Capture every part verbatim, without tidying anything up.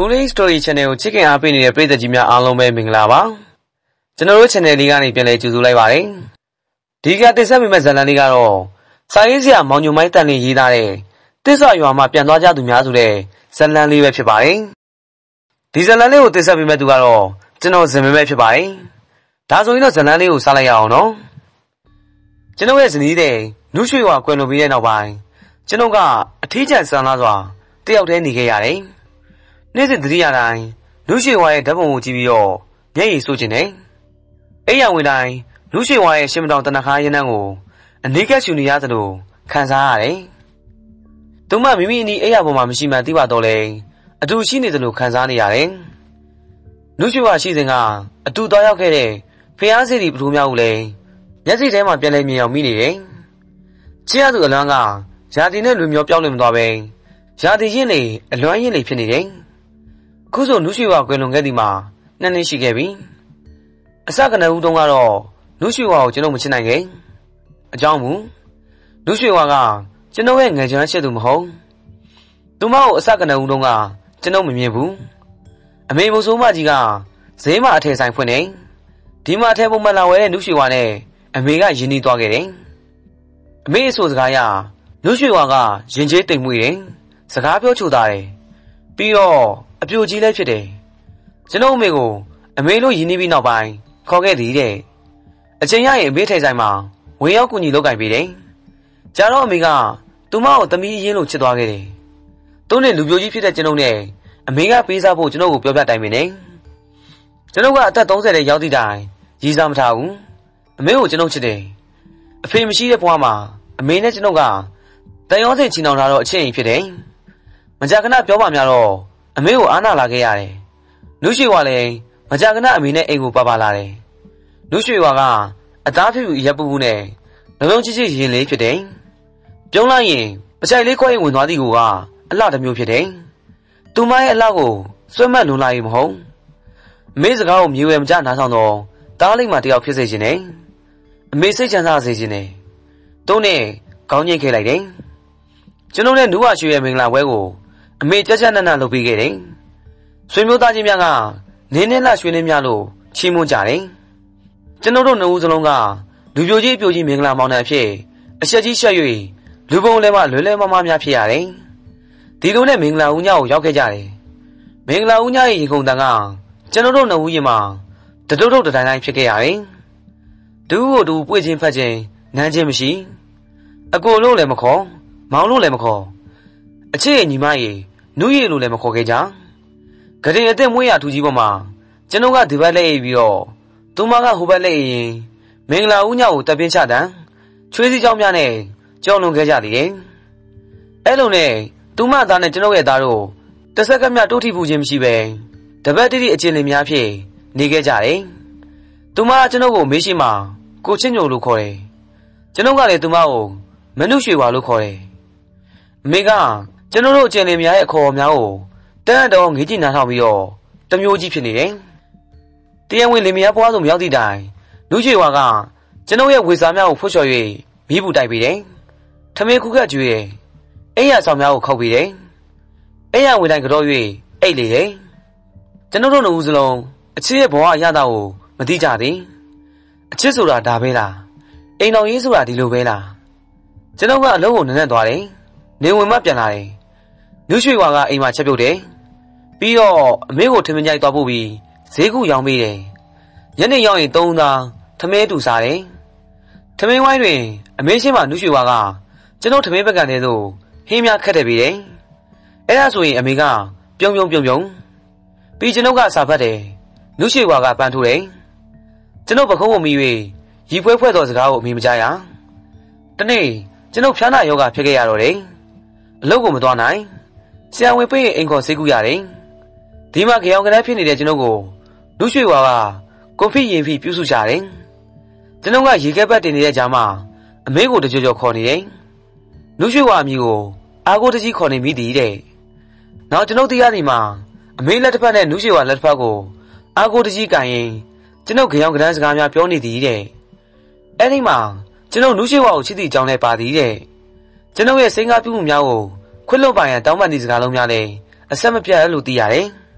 Police Story Channel ကိုချစ်ခင်အားပေးနေတဲ့ပရိသတ်ကြီးများအားလုံးပဲမင်္ဂလာပါကျွန်တော်တို့ channel လေးကနေပြန်လည်ကြိုဆိုလိုက်ပါတယ်ဒီကတင်ဆက်ပေးမယ့်ဇာတ်လမ်းလေးကတော့စာရေးဆရာမောင်ညိုမိုင်းတန်လင်းရေးသားတဲ့တစ္ဆာရွာမှာပြန်သွားကြသူများဆိုတဲ့ဇာတ်လမ်းလေးပဲဖြစ်ပါတယ်ဒီဇာတ်လမ်းလေးကိုတင်ဆက်ပေးမယ့်သူကတော့ကျွန်တော်ဇင်မဲမဲဖြစ်ပါတယ်ဒါဆိုရင်တော့ဇာတ်လမ်းလေးကိုစလိုက်ရအောင်နော်ကျွန်တော်ရဲ့ဇနီးတဲ့နုရွှေဝါကွယ်လွန်ပြီးတဲ့နောက်ပိုင်းကျွန်တော်ကအထီးကျန်ဆန်းလာစွာတယောက်တည်းနေခဲ့ရတယ်နေ့စဉ်တတိယတိုင်းလူရွှေဝါရဲ့ဓာတ်ပုံကိုကြည့်ပြီးတော့မျက်ရည်စိုးခြင်းနဲ့အိယာဝင်တိုင်းလူရွှေဝါရဲ့ရှင်းမတောင်တနခါရင်းနှန်းကိုအနီးကပ်ရှူနေရသလိုခံစားရတယ်။သူမမိမိအနီးအိယာပေါ်မှာမရှိမှန်သိပါတော့လေအတူရှိနေသလိုခံစားနေရတယ်။လူရွှေဝါရှိစဉ်ကအတူသွားရောက်ခဲ့တဲ့ဖျားစီတီပထိုးများကိုလည်းမျက်စိထဲမှာပြန်လဲမြင်အောင်မိနေတယ်။ချစ်ရသူအလွမ်းကရာသီနဲ့လူမျိုးပြောင်းလဲမသွားပဲရာသီရင်းလေအလွမ်းရင်းလေဖြစ်နေတယ်။ခုဆိုနုရွှေဝါကွယ်လွန်ခဲ့သည်မှာနှစ်နှစ်ရှိခဲ့ပြီအစကနဦးတုန်းကတော့နုရွှေဝါကိုကျွန်တော်မချစ်နိုင်ခဲ့အကြောင်းမူနုရွှေဝါကကျွန်တော်ရဲ့ငယ်ချမ်းချစ်သူမဟုတ်သူမကိုအစကနဦးတုန်းကကျွန်တော်မမြင်ဘူးအမေမိုးဆိုးမကြီးကဈေးမှာအထည်ဆိုင်ဖွင့်နေဒီမှာအထည်ပုံမှန်လာဝဲတဲ့နုရွှေဝါနဲ့အမေကယဉ်နီးသွားခဲ့တယ်အမေအဆိုစကားရနုရွှေဝါကရင်ကျေးတိမ်မွေ့တယ်စကားပြောချိုသားတယ်ပြီးတော့အပြိုကြီးလည်းဖြစ်တယ်ကျွန်တော်အမေကိုအမေလို့ယဉ်နီးပြီးနောက်ပိုင်းခေါ်ခဲ့သည်တဲ့အချိန်ရရင်အမေထိုင်ဆိုင်မှာဝင်းရောက်ကူညီလုပ်ကင်ပေးတယ်။ကြာတော့အမေကသူမကိုသမီးရင်းလို့ချစ်သွားခဲ့တယ်။သူနဲ့လူပြိုကြီးဖြစ်တဲ့ကျွန်ုပ်နဲ့အမေကပေးစားဖို့ကျွန်ုပ်ကိုပြောပြတိုင်ပင်တယ်။ကျွန်ုပ်ကအသက်သုံးဆယ်တဲ့ရောက်သည့်တိုင်ရည်စားမထားဘူး။အမေကိုကျွန်ုပ်ချစ်တယ်။အဖေမရှိတဲ့ဘဝမှာအမေနဲ့ကျွန်ုပ်ကတန်ရောစင်ချီနှောင်လာတော့အချင်းရင်ဖြစ်တယ်။မကြာခဏပြောပါများတော့အမေကိုအားနာလာခဲ့ရတယ်။နုရွှေဝါလည်းမကြာခဏအမေနဲ့အိမ်ကိုပါပါလာတယ်။နုရွှေဝါကအသားဖြူရပ်ပူပူနဲ့လုံလုံကြီးကြီးရင်လေးဖြစ်တယ်။ပြုံးလိုက်ရင်ပချိုင်လေးခွဲရင်ဝင်သွားသည်ကအလှတစ်မျိုးဖြစ်တယ်။သူမရဲ့အလှကိုစွဲမတ်လွန်လာရင်မဟုတ်။အမေစကားကိုမြေဝဲမကြနားဆောင်တော့တားလိမ့်မှတယောက်ဖြစ်စေခြင်းနဲ့အမေစိတ်ချမ်းသာစေခြင်းနဲ့သူနဲ့ခေါင်းညိတ်ခဲ့လိုက်တယ်။ကျွန်တော်နဲ့နူးဝရွှေရဲ့မင်္ဂလာပွဲကိုအမေကြက်ကြက်နက်နက်လုပ်ပေးခဲ့တယ်။ဆွေမျိုးသားချင်းများကနင်းနဲ့လှရွှေနဲ့များလို့ချီးမွမ်းကြတယ်ကျွန်တော်တို့နှစ်ဦးစလုံးကလူပြိုကြီးပြိုကြီးမင်္ဂလာမောင်နှံအဖြစ်အဆက်ကြီးရှက်၍လူပုံလဲမှလွယ်လဲမမများဖြစ်ရတယ်ဒီလိုနဲ့မင်္ဂလာဦးညကိုရောက်ခဲ့ကြတယ်မင်္ဂလာဦးညရဲ့ရေကုန်တန်ကကျွန်တော်တို့နှစ်ဦးရင်မှာတတုတ်တုတ်တိုင်းတိုင်းဖြစ်ခဲ့ရတယ်ဒူးကိုဒူးပွေ့ချင်းဖက်ချင်းနမ်းချင်းမရှိအကိုလို့လည်းမခေါ်မောင်လို့လည်းမခေါ်အချစ်ရဲ့ညီမရဲ့နူးရည်လို့လည်းမခေါ်ခဲ့ကြဂရင်အသက်မွေးရထူကြီးပေါ်မှာကျွန်တော်ကဒီဘက်လက်အိပ်ပြီးတော့သူမကဟိုဘက်လက်အိပ်ရင်မင်္ဂလာဦးညကိုတပ်ပြင်းချတန်းချွေးစည်းကြောင်းများနဲ့ကြောက်လွန်ခဲ့ကြသည်လေအဲ့လိုနဲ့သူမသားနဲ့ကျွန်တော်ရဲ့သားတို့တစ်ဆက်ကမြတိုးထိပူခြင်းမရှိပဲတပတ်တိတိအချင်းလင်များဖြစ်နေခဲ့ကြတယ်သူမကကျွန်တော်ကိုမေးရှိမှကိုချင်းညိုလို့ခေါ်တယ်ကျွန်တော်ကလည်းသူမကိုမနုရွှေဝါလို့ခေါ်တယ်အမေကကျွန်တော်တို့အချင်းလင်များရဲ့အခေါ်အများကိုတန်းတော့ငေးကြည့်နားထောင်ပြီးတော့တမျိုးကြီးဖြစ်နေတယ်။တရားဝင်လင်မယားဘွားဆိုမရောက်သည့်တိုင်လူရွှေဝါကကျွန်ုပ်ရဲ့ဝေစာများကိုဖွတ်လျှော်၍မိဘူးတိုက်ပေးတယ်။ထမင်းခုခတ်ကျွေးတယ်။အိယာဆောင်များကိုခောက်ပေးတယ်။အိယာဝင်တိုင်းကြော၍အိတ်လေတယ်။ကျွန်တော်တို့နှစ်ဦးစလုံးအချစ်ရဲ့ဘဝအရသာကိုမသိကြသေး။အချစ်ဆိုတာဒါပဲလား။အိမ်တော်ရေးဆိုတာဒီလိုပဲလား။ကျွန်တော်ကအလုံးကိုနက်နက်သွားတယ်။နေဝင်မှပြန်လာတယ်။လူရွှေဝါကအိမ်မှာချက်ပြုတ်တယ်။ပြီးတော့အမေကိုထမင်းကြိုက်သွားပို့ပြီးဈေးကူရောင်းပေးတယ်။ညနေရောက်ရင်သုံးသားထမင်းတူစားတယ်။ထမင်းဝိုင်းတွင်အမေရှင်းမှာနုရွှေဝါကကျွန်တော်ထမင်းပကံထဲသို့ဟင်းများခက်တယ်ပြီးတယ်။အဲ့ဒါဆိုရင်အမေကပြုံးပြုံးပြုံးပြုံးပြီးကျွန်ုပ်ကစာဖတ်တယ်။နုရွှေဝါကပန်းထိုးတယ်။ကျွန်ုပ်ပခုံးကိုမိ၍ရီဖွဲဖွဲသောစကားကိုအမေမကြားရ။တနေ့ကျွန်ုပ်ဖျားနာယောဂဖြစ်ခဲ့ရတော့တယ်။အလုပ်ကိုမသွားနိုင်။ဆရာဝန်ပေးရင်အိမ်ခေါ်ဆေးကူရတယ်။ဒီမှာကြောင်ကလေးဖြစ်နေတဲ့ကျွန်ုပ်ကိုလူရွှေဝါကကွန်ဖီရင်ဖီပြုစုကြတယ်။ကျွန်ုပ်ကရေကက်ပတ်တင်နေတဲ့ကြားမှာအမေကိုတကြွကြွခေါ်နေတယ်။လူရွှေဝါအမည်ကိုအာကိုတကြီးခေါ်နေမိသည်တဲ့။နောက်ကျွန်ုပ်တရားဒီမှာအမေလက်တစ်ဖက်နဲ့လူရွှေဝါလက်တစ်ဖက်ကိုအာကိုတကြီးကန်ရင်ကျွန်ုပ်ကြောင်ကလေးစကားများပြောနေသည်တဲ့။အဲ့ဒီမှာကျွန်ုပ်လူရွှေဝါကိုချစ်သည့်အကြောင်းလည်းပါသည်တဲ့။ကျွန်ုပ်ရဲ့စိတ်ကားပြုမှုများကိုခွင့်လွှတ်ပါရန်တောင်းပန်သည့်စကားလုံးများလည်းအဆက်မပြတ်လို့သိရတယ်။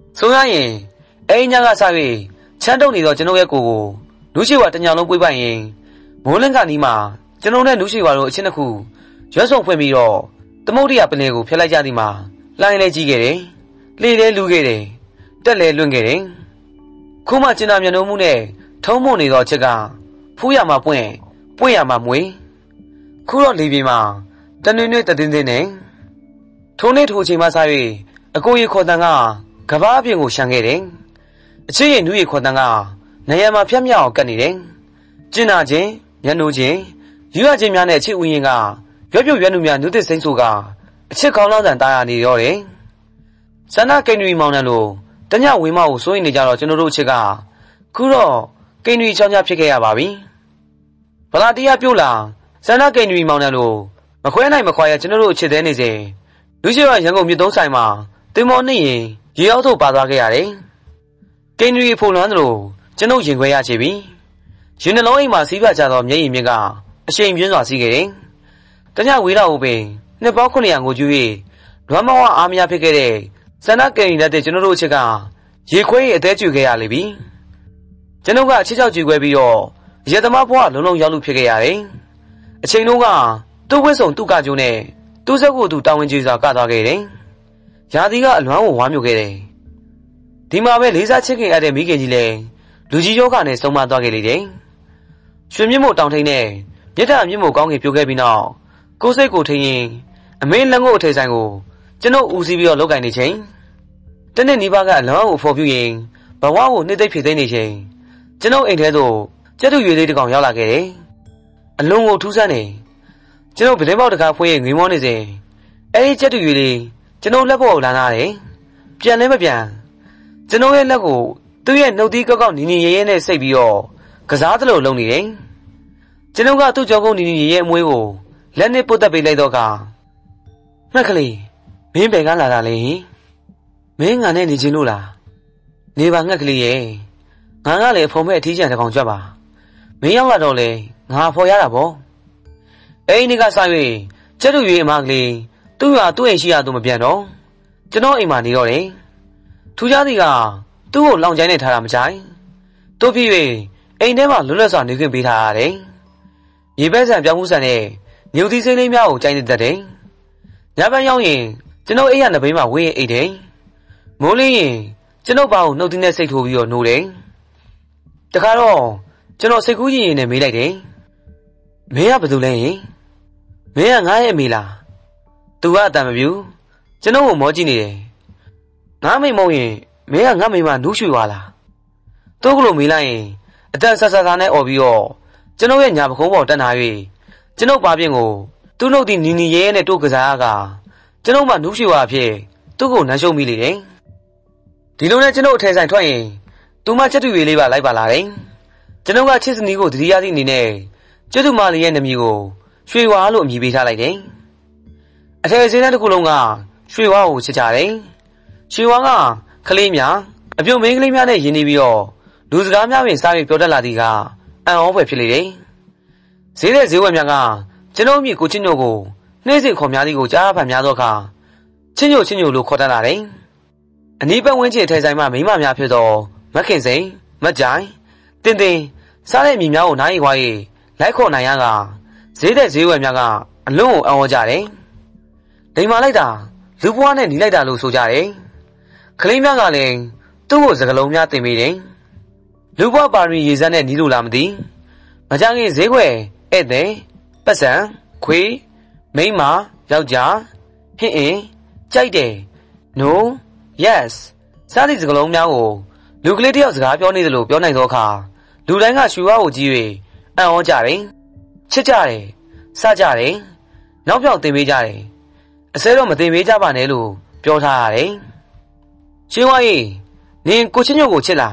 ဆိုရရင်အိမ်ညကစား၍ချမ်းတုံနေတော့ကျွန်တော်ရဲ့ကိုကိုနူးရှိဝါတညာလုံးပွေးပိုင်ရင်မိုးလင်းကနီးမှာကျွန်တော်နဲ့နူးရှိဝါတို့အချင်းတစ်ခုရွက်ဆုံဖွင့်ပြီးတော့သမုဒ္ဒရာပလင်ကိုဖျက်လိုက်ကြသည်မှာလှိုင်းလဲကြီးခဲ့တယ်။လေလဲလူခဲ့တယ်။တက်လဲလွင့်ခဲ့တယ်။ခုမှကျင်နာမျက်နှာမှုနဲ့ထုံးမွနေသောအချက်ကဖူးရမှာပွင့်ပွင့်ရမှာမွေခုတော့လေပြေမှာတနွေ့နွေ့တတင်းတင်းနဲ့ထိုးနေထိုးချိန်မှစား၍အကိုရီခေါ်တန်ကကဘာအပြင်ကိုရှမ်းခဲ့တယ်။အချစ်ရဲ့နူးရီခေါ်တန်ကနေရာမှာဖြတ်မြောက်အောင်ကတ်နေတယ်။ကျင်နာခြင်းမျက်နှာချင်းယူရခြင်းများနဲ့အချစ်ဥယျာဉ်ကရွက်ပြုတ်ရွက်နုများနုသစ်စိမ့်ဆိုကအချစ်ကောင်းလောင်းတန်တာယာနေရောတယ်။ဆန္ဒကိန်းရီမောင်နှံလိုတညဝင်းမကိုစိုးရိမ်နေကြတော့ကျွန်တော်တို့အချစ်ကခုတော့ကိန်းရီချောင်းချဖြစ်ခဲ့ရပါပြီ။ဗလာတရားပြုတ်လာဆန္ဒကိန်းရီမောင်နှံလိုမခွဲနိုင်မခွာရကျွန်တော်တို့အချစ်သေးနေစေလူရှိရရန်ကုန်မြို့သုံးဆိုင်မှာတင်မောနှိရင်ရေအောက်သို့ပါသွားခဲ့ရတယ်။ကိန်းရီဖုန်လွမ်းသလိုကျွန်ုပ်ရင်ခွဲရချေပြီ။ရင်နှလုံးအိမ်မှာစီးပြကြသောမျက်ရည်မြင့်ကအရှိန်ပြင်းစွာစီးခဲ့တယ်။တညဝေးတော်ကိုပင်နှစ်ပေါင်းခုနှစ်ရာကိုကျူ၍လွမ်းမောင်းအားမရဖြစ်ခဲ့တဲ့ဆန္ဒကိန်းရီနဲ့ကျွန်တော်တို့အချစ်ကရေခွဲရအသေးကျူခဲ့ရလိမ့်ပြီ။ကျွန်ုပ်ကအချစ်ချောက်ကျူခွဲပြီးတော့ရေသမားဘဝလုံးလုံးရောက်လူဖြစ်ခဲ့ရတယ်။အချိန်လုံးကသူ့ဝိဆုံသူ့ကကျိုးနဲ့သူ့စက်ကိုသူတာဝန်ကျေစွာကသွားခဲ့တယ်။ရာသီကအလွမ်းကိုဝါမျိုးခဲ့တယ်။ဒီမှာပဲလေးစားချစ်ခင်ရတဲ့မိခင်ကြီးလည်းလူကြီးယောဂနဲ့ဆုံးမသွားခဲ့လေတယ်။ရွှေမြင့်မို့တောင်ထိန်နဲ့မြစ်တာမြင့်မို့ကောင်းကင်ပြိုခဲ့ပြီးနောက်ကိုယ်စိတ်ကိုထိန်ရင်အမင်းလက်ငုပ်အထေဆိုင်ကိုကျွန်ုပ်ဦးစီးပြီးတော့လောက်ကင်နေချိန်တနေ့နီးပါးကအလွမ်းကိုဖော်ပြရင်ဘဝကိုနှိမ့်သိမ့်ဖြစ်သိမ့်နေချိန်ကျွန်ုပ်အိမ်ထဲသို့ကျက်တူရွေလေးတစ်ကောင်ရောက်လာခဲ့တယ်။အလုံးကိုထူးဆန်းနေကျွန်ုပ်ဗဒင်းပေါက်တကားဖွင့်ရင်ငွေမောနေစဉ်အဲဒီကျက်တူရွေလေးကျွန်ုပ်လက်ပေါ်ကိုလာလာတယ်။ပြန်လဲမပြန်ကျွန်ုပ်ရဲ့လက်ကိုသူ့ရဲ့နှုတ်သီးကောက်ကောက်နီနီရဲရဲနဲ့စိတ်ပြီးတော့ကစားသလိုလုံးနေတယ်။ကျွန်ုပ်ကသူ့ကြောကုန်းနီနီရဲရဲအမွေးကိုလက်နဲ့ပုတ်တက်ပေးလိုက်တော့ကမှက်ကလေးမင်းဘယ်ကလာတာလဲမင်းငါနဲ့နေချင်းလို့လားနေပါငှက်ကလေးရဲ့ငါကလည်းဖုံမဲ့အထီးကျန်တကောင်ကြွက်ပါမင်းရောက်လာတော့လေငါဖော်ရတာပေါ့အဲ့ဒီကစား၍ကျက်တူရွေးအမကလေးသူ့ဟာသူ့အိမ်ရှိရသူမပြန်တော့ကျွန်တော်အိမ်မှာနေတော့တယ်ထူးခြားသည်ကသူ့ကိုလောင်ချိုင်းနဲ့ထားတာမကြိုက်တို့ဖြစ်၍အိမ်ထဲမှာလွတ်လပ်စွာနေခွင့်ပေးထားရတယ်ရေပန်းဆန်ပြောင်းမှုဆန်နဲ့မြုပ်သီးစိမ့်လေးများကိုကြိုက်နေတတ်တယ်ညဘက်ရောက်ရင်ကျွန်တော်အိမ်ရနှစ်ဘိန်းမှာဝင်းရင်အိတ်တယ်မိုးလင်းရင်ကျွန်တော်ဘာကိုနှုတ်သီးနဲ့စိတ်ထိုးပြီးတော့နှိုးတယ်တခါတော့ကျွန်တော်စိတ်ကူးရင်ရင်နဲ့မေးလိုက်တယ်မင်းကဘာလုပ်လဲဟင်မင်းကငါရဲ့အမေလားသူကအတန်မပြူကျွန်တော်ကိုမောကြည့်နေတယ်ငါမိတ်မဟုတ်ရင်မင်းကငါမိမနူးရွှေသွားလားသူ့ကလိုမေးလိုက်ရင်အတန်ဆဆဆနဲ့អော်ပြီးတော့ကျွန်တော်ရဲ့ညာပခုံးပေါ်တက်လာ၍ကျွန်တော်ပါပြင်ကိုသူ့နှုတ်သီးနီနီရဲရဲနဲ့တို့ကစားရကကျွန်တော်မှနူးရွှေသွားဖြစ်သူ့ကိုနှမ်းရှုံးမိလေတယ်ဒီလိုနဲ့ကျွန်တော်အထဲဆိုင်ထွက်ရင်သူမချက်တူရွေလေးပါလိုက်ပါလာတယ်ကျွန်တော်ကချစ်စနီးကိုတတိယသည့်အနေနဲ့ကျွတ်သူမလေးရဲ့နာမည်ကိုရွှေဝါလို့အမည်ပေးထားလိုက်တယ်အထယ်စင်းတဲ့တစ်ခုလုံးကရွှေဝါကိုချစ်ကြတယ်ရွှေဝါကကလေးများအပြုံမင်းကလေးများနဲ့ယဉ်နေပြီးတော့လူစကားများပင်စားပြီးပြောတတ်လာသည်ကအံ့ဩဖွယ်ဖြစ်လေတယ်ဈေးတဲ့ဈေးဝယ်များကကျွန်တော်မြစ်ကိုချင်းညို့ကိုနှိမ့်စင်ခေါ်များသည်ကိုကြားဖန်များသောအခါချင်းညို့ချင်းညို့လို့ခေါ်တတ်လာတယ်အနီးပတ်ဝန်းကျင်ထဲဆိုင်မှာမိမများဖြစ်သောမက်ခင်စိန်မက်ကြိုင်တင်တင်စားတဲ့မြည်များကိုနိုင်ခွာ၍လိုက်ခေါ်နိုင်ရကဈေးတဲ့ဈေးဝယ်များကအလွန်ကိုအံ့ဩကြတယ်ဒိမ်မာလိုက်တာလူပွားနဲ့နီးလိုက်တာလို့ဆိုကြတယ်ကလေးများကလည်းသူ့ကိုစကလုံးများတင်ပေးတယ်လူပွားပါရီရေစက်နဲ့နီးလို့လားမသိမကြခင်ဈေးခွဲဧည့်သည်ပတ်စံခွေးမိန်းမယောက်ျားဟင့်အင်းကြိုက်တယ် no yes စားသည့်စကလုံးများကိုလူကလေးတယောက်စကားပြောနေသလိုပြောနိုင်သောအခါလူတိုင်းကရွှေဝါကိုကြည့်၍အံ့ဩကြတယ်ချစ်ကြတယ်စကြတယ်နောက်ပြောင်တင်ပေးကြတယ်အစဲတော့မတင်ပေးကြပါနဲ့လို့ပြောထားရတယ်ရွှေဝါကြီးနင်ကိုချင်းညို့ကိုချစ်လား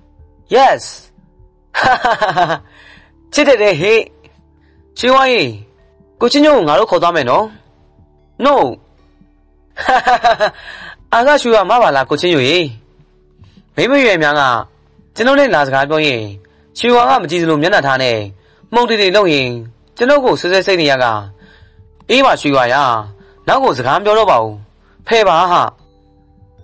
yes ချစ်တယ်တဲ့ဟေ့ရွှေဝါကြီးကိုချင်းညို့ကိုငါတို့ခေါ်သွားမယ်နော် no အားကရွှေဝါမပါလားကိုချင်းညို့ရေမိမရွယ်များကကျွန်တော်နဲ့လာစကားပြောရင်ရွှေဝါကမကြည့်စလို့မျက်နှာထားနဲ့မှုန်တီတီလုပ်ရင်ကျွန်တော်ကိုဆွဲဆွဲစိတ်နေရကအေးပါရွှေဝါရနောက်ကိုစကားပြောတော့ပါဦးဖဲပါဟာ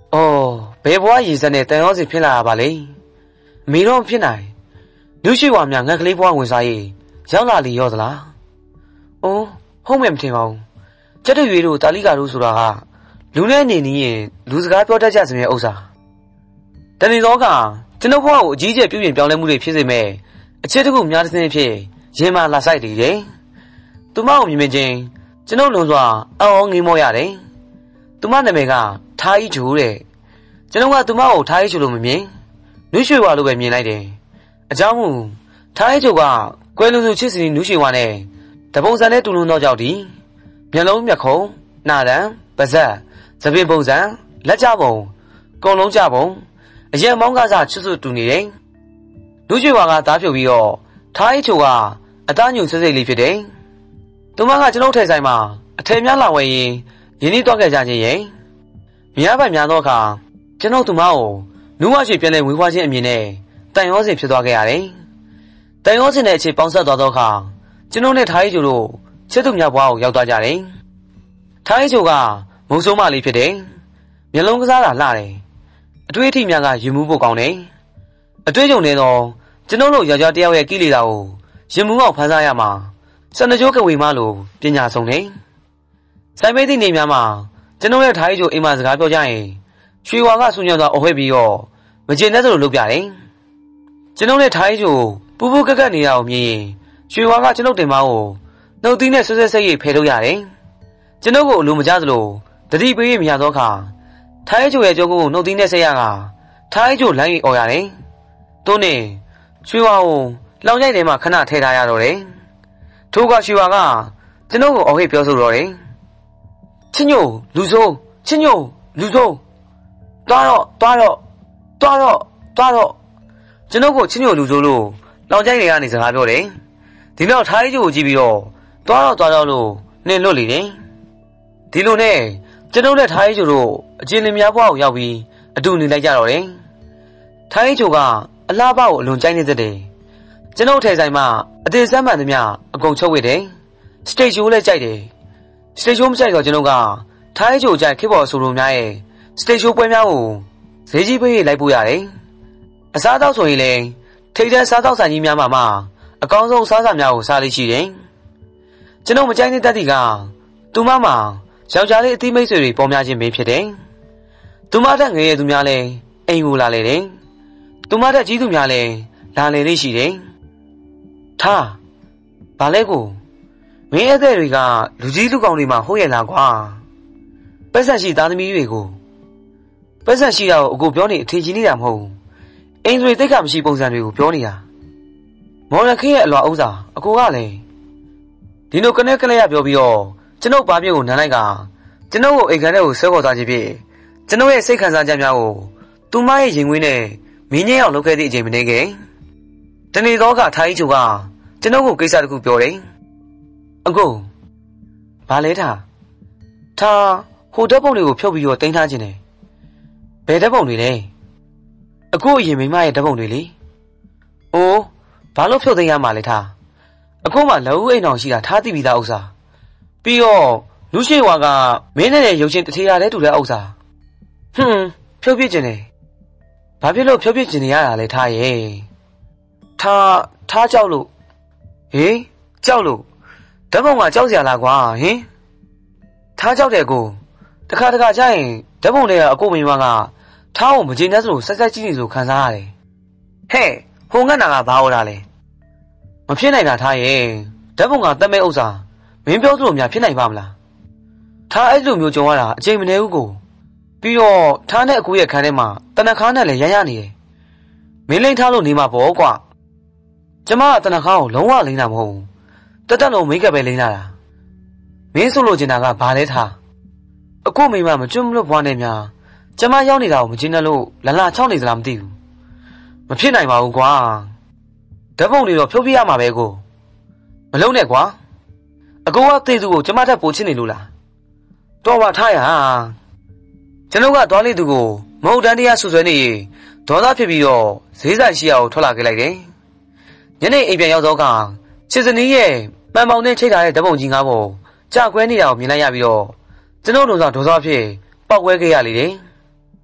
哦，ဘယ်ဘွားရည်စက်နဲ့တန်ရောစီဖြစ်လာပါလေ။မေတော့ဖြစ်နိုင်။လူရှိဝါများငါကလေးဘွားဝင်စားရေးရောက်လာလီရောသလား။အိုးဟုတ်မယ်မထင်ပါဘူး။ကျက်ရွေတို့တာလီကာတို့ဆိုတာကလူနဲ့နေနေရင်လူစကားပြောတတ်ကြစမြဲဥစ္စာ။တဏီသောကကျွန်တော်ဘွားကိုအကြီးကျယ်ပြုပြင်ပြောင်းလဲမှုတွေဖြစ်စေမဲ့အချက်တခုများတစ်စင်းဖြစ်ရင်မာလာဆိုင်တည်တယ်။သူမကိုမြင်မြင်ချင်းကျွန်တော်လွန်စွာအော်ငေးမောရတယ်။သူမနာမည်ကထားကြီးချိုတဲ့ကျွန်တော်ကသူမကိုထားကြီးချိုလို့မမြင်နူးရွှေဝါလို့ပဲမြင်လိုက်တယ်အကြောင်းမူထားကြီးချိုကကွယ်လွန်သူချစ်စီနူးရွှေဝါနဲ့တပုံစံနဲ့တူလုံးတော့ကြောက်ဒီမျက်လုံးမျက်ခုံးနှာတံပါးစပ်သပင်ပုံစံလက်ကြပုံကုံလုံးကြပုံအရင်မောင်းကားစားချွတ်ချွတ်တူနေတယ်နူးရွှေဝါကသားဖြုတ်ပြီးတော့ထားကြီးချိုကအသားညူစိတ်စိတ်လေးဖြစ်တယ်သူမကကျွန်တော်ထဲဆိုင်မှာအထည်များလာဝဲရင်ရင်းနှီးတော့ခဲ့ကြခြင်းရဲ့များပါများသောအခါကျွန်တော်သူမကိုနူးဝရှိပြန်လဲဝေးွားခြင်းအမြင်နဲ့တန်ရောစင်ဖြစ်သွားခဲ့ရတယ်။တန်ရောစင်နဲ့အခြေပေါင်းဆက်သွားသောအခါကျွန်တော်နဲ့ထားရီချိုတို့ချစ်သူများဘွားကိုရောက်သွားကြတယ်။ထားရီချိုကမုံဆိုးမလေးဖြစ်တယ်။မျက်လုံးကစားတာလှတယ်။အတွေ့အထိများကရင်မှုဖို့ကောင်းတယ်။အတွေ့အကြုံနဲ့တော့ကျွန်တော်တို့ယောက်ျားတယောက်ရဲ့ကိလေသာကိုရင်မှုအောင်ဖန်ဆားရမှာစနကြိုးကဝေမလို့ပညာဆုံးတယ်။ဆိုင်မေးသည့်နေများမှာကျွန်တော်ရဲ့ထားရီချိုအိမ်မှာစကားပြောကြရင်ရွှေဝါကဆူညံသွားအဝဲပြီးတော့မကျေနပ်သလိုလုပ်ပြတယ်။ကျွန်တော်နဲ့ထားရီချိုပူပူကက်ကက်နေတာကိုမြင်ရင်ရွှေဝါကကျွန်တော်တင်မကိုနှုတ်သီးနဲ့ဆွဲဆွဲဆိတ်ရိပ်ဖယ်ထုတ်ရတယ်။ကျွန်တော်ကိုအလိုမကျသလိုတတိပေးရမရတော့ခါထားရီချိုရဲ့ကြုံကိုနှုတ်သီးနဲ့ဆက်ရကထားရီချိုလိုင်းရီអော်ရတယ်။သူနဲ့ရွှေဝါကိုလောင်ရိုက်ထဲမှာခဏထည့်ထားရတော့တယ်။ထိုးကရွှေဝါကကျွန်တော်ကိုအော်ဟစ်ပြောဆိုတော့တယ်။ချင်းညိုလူဆိုးချင်းညိုလူဆိုးတွားတော့တွားတော့တွားတော့တွားတော့ကျွန်တော်ကိုချင်းညိုလူဆိုးလို့လောင်ကျိုင်းတွေကနေစကားပြောတယ်ဒီနောက်ထားရီချိုကိုကြည့်ပြီးတော့တွားတော့တွားတော့လို့နှင်လွတ်လေတယ်ဒီလိုနဲ့ကျွန်တော်နဲ့ထားရီချိုတို့အချင်းလင်များဘွားကိုရောက်ပြီးအတူနေလိုက်ကြတော့တယ်ထားရီချိုကအလားပါကိုအလွန်ကြိုက်နေတတ်တယ်ကျွန်တော်ထဲဆိုင်မှာအသေးစမ်းမှန်သမျှအကုန်ချုပ်ဝစ်တယ်စတိတ်ရှိုးလည်းကြိုက်တယ်စတိတ်ရှိုးမကြိုက်တော့ကျွန်တော်ကထားရီချိုကြိုက်ခေပေါ်ဆိုလိုများရဲ့စတိတ်ရှိုးပွဲများကိုဈေးကြီးပေးလိုက်ပို့ရတယ်။အစားအသောက်ဆိုရင်လည်းထိပ်တန်းစားသောက်ဆိုင်ကြီးများမှာမှအကောင်းဆုံးစားစာများကိုစားလေးရှိတယ်။ကျွန်တော်မကြိုက်တဲ့တက်တီကသူမမှာယောက်ျားလေးအသီးမိတ်ဆွေတွေပေါ်များခြင်းပဲဖြစ်တယ်။သူမတက်ငယ်ရသူများလည်းအိမ်ကိုလာလေတယ်။သူမတက်ကြီးသူများလည်းလာလေလေးရှိတယ်။ထားဘာလဲကိုမင်းအဲ့တဲ့တွေကလူကြီးလူကောင်တွေမှာဟုတ်ရဲ့လားကွာ။ပတ်ဆက်ရှိသားသမီးတွေကိုပတ်စံရှိတာကိုအကိုပြောနေအထင်ကြီးနေတာမဟုတ်ဘူးအိမ်တွေတိတ်ကမရှိပုံစံတွေကိုပြောနေတာမော်ရခေရဲ့အလွာဥစ္စာအကိုကလည်းဒီလိုကနဲ့ကလေးရပြောပြီးတော့ကျွန်ုပ်ပါပြည့်ကိုနမ်းလိုက်ကကျွန်ုပ်ကိုအိမ်ခန်းထဲကိုဆွဲခေါ်သွားခြင်းဖြင့်ကျွန်ုပ်ရဲ့စိတ်ခံစားချက်များကိုသူမရဲ့ရင်ခွင်းနဲ့မင်းငယ်အောင်လုပ်ခဲ့သည့်အချိန်မနေခင်တနေ့သောကထားကြီးချိုကကျွန်ုပ်ကိုကိစ္စတစ်ခုပြောတယ်အကိုဘာလဲထားထားဟိုဓာတ်ပုံတွေကိုဖြုတ်ပြီးတော့တင်ထားခြင်းတယ်ဘယ်ဓာတ်ပုံတွေလဲအခုအရင်မိမရဲ့ဓာတ်ပုံတွေလေအိုးဘာလို့ဖြုတ်သိမ်းရမှာလဲထားအခုမှလောဦးအိမ်အောင်ရှိတာထားသိပြီးသားဥစ္စာပြီးတော့လူရှိဝါကမင်းနဲ့ရုပ်ချင်းတထေးရတဲ့တူတဲ့ဥစ္စာဟွန်းဖြုတ်ပြစ်ခြင်းတယ်ဘာဖြစ်လို့ဖြုတ်ပြစ်ခြင်းနေရတာလဲထားရဲ့ထားထားကြောက်လို့ဟေးကြောက်လို့ဓာတ်ပုံကကြောက်စရာလားကွာဟင်ထားကြောက်တယ်ကိုတခါတခါကျရင်ဓာတ်ပုံတွေကအကိုမိမကထားကိုမကျေနပ်သလိုဆက်ဆက်ကြည့်နေလို့ခံစားရတယ်ဟဲ့ဟိုငတ်နာကဘာဟောတာလဲမဖြစ်နိုင်တာထားရဲ့ဓာတ်ပုံကတတ်မဲ့ဥစ္စာမင်းပြောသလိုများဖြစ်နိုင်ပါမလားထားအဲ့လိုမျိုးကြုံရတာအချိန်မနေဘူးကိုပြီးတော့ထားနဲ့အကူရဲ့ခန်းထဲမှာတနခါနဲ့လည်းရရနေတယ်မင်းလိမ့်ထားလို့နေမှာပေါ့ကွာကျမကတနခါကိုလုံးဝလိမ့်တာမဟုတ်ဘူးတက်တက်လုံးမိတ်ကပ်ပဲလိမ့်လာတာမင်းဆိုလို့ကျင်တာကဘာလဲထားအခုမိမမကျွတ်မလို့ဘွားနေများကျမရောက်နေတာကိုမကျင်းနဲ့လို့လန်လာချောင်းနေသလားမသိဘူးမဖြစ်နိုင်ပါဘူးကွာဓာတ်ပုံတွေတော့ဖြုတ်ပြရမှာပဲကိုမလုံးနဲ့ကွာအကိုကသေသူကိုကျမထက်ပိုချစ်နေလို့လားတော်ပါထားရကျွန်တော်ကသွားလေးသူကိုမဟုတ်တန်းတရားဆူဆွဲနေဒေါသဖြစ်ပြီးတော့ဈေးဆိုင်ရှိရာကိုထွက်လာခဲ့လိုက်တယ်ညနေအိမ်ပြန်ရောက်တော့ကချစ်စနီးရဲ့ပန်ပေါင်နဲ့ချိတ်ထားတဲ့ဓာတ်ပုံကြီးငါးပုံကြာခွဲနေတာကိုမြင်လိုက်ရပြီးတော့ကျွန်တော်တို့ကဒေါသဖြစ်ပောက်ကွဲခဲ့ရလေတယ်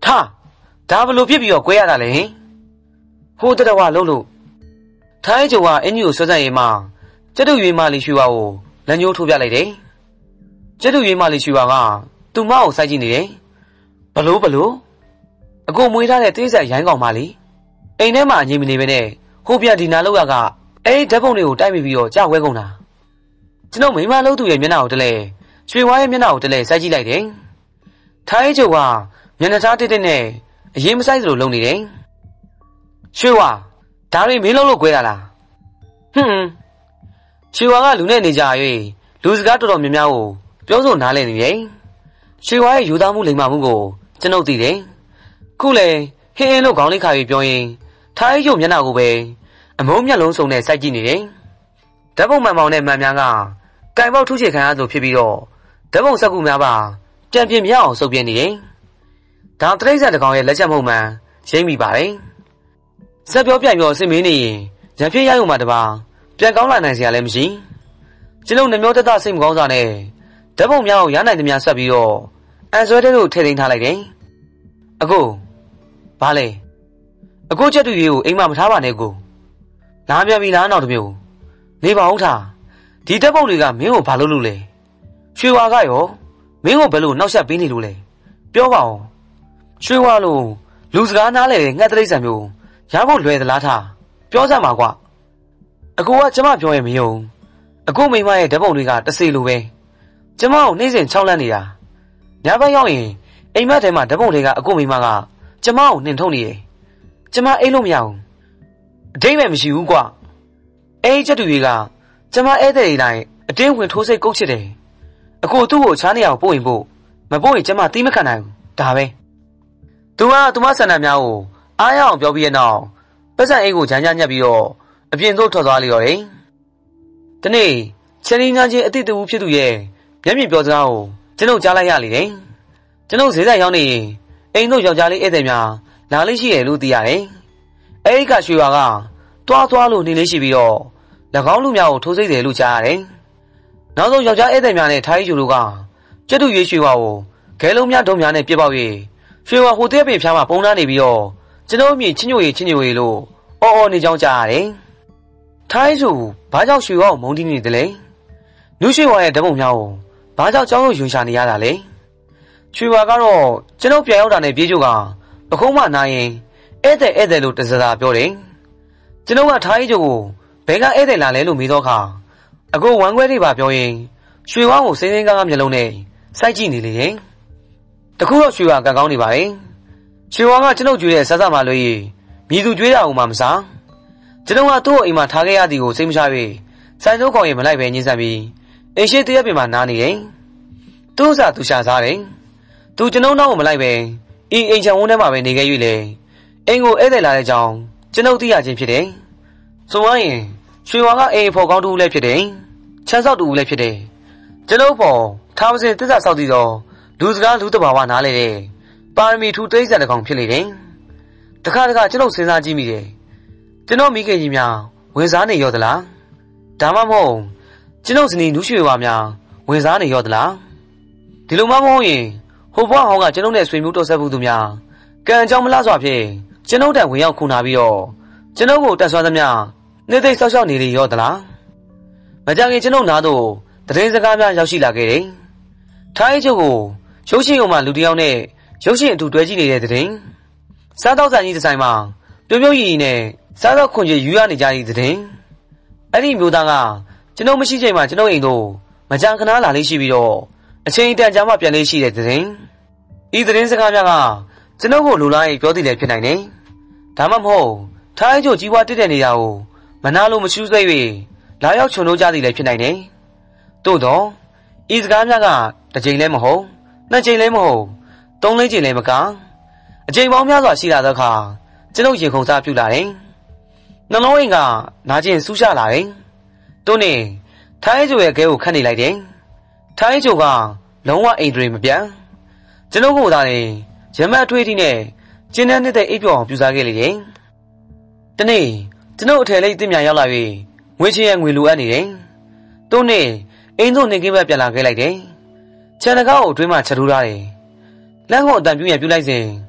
他，大不鲁皮皮要归下他嘞。好得的话，露露。他就话，人有说啥嘛？这都原马里说话哦，人有图表来的。这都原马里说话啊，都冇塞进嚟的。不鲁不鲁，阿哥每他的对在眼讲马里，哎那嘛你们那边呢？后边的那路啊个，哎这帮人带皮皮哦，加外公啦。这那每马路都有面闹的嘞，说话也面闹的嘞，塞进来的。他就话，面那啥的的呢，也没塞住弄的嘞。说话。大人没老路过来啦，哼，说话个路呢？你家哟，路是个多少苗苗哦，标准哪来的嘞？说话有大木零马木个，真好听的。过来，黑黑路讲里开表演，他有面哪个呗？啊，冇面龙送的塞进的。这帮慢慢的慢慢啊，该包出去看下都皮皮咯。这帮十股苗吧，边边苗手边的。当这一下的讲也来些冇嘛，先明白嘞。这表表表是没呢，人偏也有嘛的吧？别讲了那些来不行。这种人苗的大什么讲啥呢？这帮苗原来的苗说比哟，按说的都特定他来的。阿哥，罢嘞。阿哥这都有，哎妈不差吧那个？哪边比哪闹的没有？你把我他，第这帮那个没有爬路路嘞，说话个哟，没有白路闹下边的路嘞，表吧哦，说话路路是个哪来的？俺这里什么？也不乱的邋遢，表啥嘛瓜？阿哥我怎么表也没有？阿哥没买这帮那个得谁路呗？怎么那人超烂的呀？两百要银，哎妈的嘛，这帮那个阿哥没买啊？怎么能偷你？怎么哎路没有？这边没是有瓜？哎这对一个，怎么哎的来？这会偷谁搞起的？阿哥都我查你要补一补，没补一怎么对没看到？大呗？都啊都嘛三两秒哦。哎呀，表别闹，不是一个讲讲讲比哦，变做拖拖里哦。真的，前两年前一对都批度耶，别名标志哦，真都加了压力嘞，真都谁在养呢？哎，侬小家里一代苗，哪里去路地呀嘞？哎，个说话啊，多多路你那是比哦，那高路苗拖谁在路家嘞？那种小家一代苗呢，他就路个，这都越说话哦，该路苗都苗呢别抱怨，说话好特别偏嘛，崩那里比哦。这农民亲牛爷亲牛爷咯，哦哦，你讲假嘞？他就把这水话蒙听你的嘞，你水话也得不妙，把这教育影响你丫的嘞。水话个咯，这农别要让你别就个，不恐怕那样，一代一代路都是他表嘞。这农个他就别个一代拿来路没多卡，那个万贵的把表演，水话我现在刚刚面路呢，塞进你嘞，这可水话刚刚的吧嘞。说话个真都觉得啥啥嘛类，民族觉得我嘛不啥，这种话多一嘛他个亚的我真不下去，三周考也没来陪你三比，一些第二边嘛哪里人，都啥都下啥人，都真都拿我们来陪，一印象我那嘛陪那个月嘞，因我一代来讲，真都第二件批的，总而言，说话个一破高度来批的，枪少度来批的，真都破，他不是得啥少的咯，路是个路都把话拿来的。把米土堆在那钢皮里的，这看这个这都身上几米的，这都没给你苗，为啥你要的啦？大妈么，这都是你路学话苗，为啥你要的啦？第六妈么人，好不好个这都在水母多少不多苗，跟咱们拉抓皮，这都在为要苦那边哦，这都我打算怎么样？你得少少你的要的啦，没讲给这都拿到，这真是干嘛要洗那个的？他一就个，休息用嘛路地上呢。有些都对起你的人，三到三你的赛嘛，表表意呢，三到空姐鱼啊你家里的人，哎你没当啊，这都没时间嘛，这都印度，没讲跟他哪里去比咯，前一天讲嘛别来去的人，一个人是干啥啊？这都我路来表弟来骗来呢，他们好，他就计划这点的呀哦，没拿路没收水位，哪要穷路家里来骗来呢？多多，一个干啥啊？他进来么好，那进来么好？东来进来么讲，这帮苗子西来的卡，这都是空啥表来的。那老人家拿件书下来的，多呢，他就也给我看你来的，他就讲龙华一堆么变，这都我打的，这么推的呢，今天你得一表表啥给你的，真的，这都台里对面要来的，为钱为路安的，多呢，印度那个么变哪个来的，现在个我对嘛吃土来的。然后但表也表来人，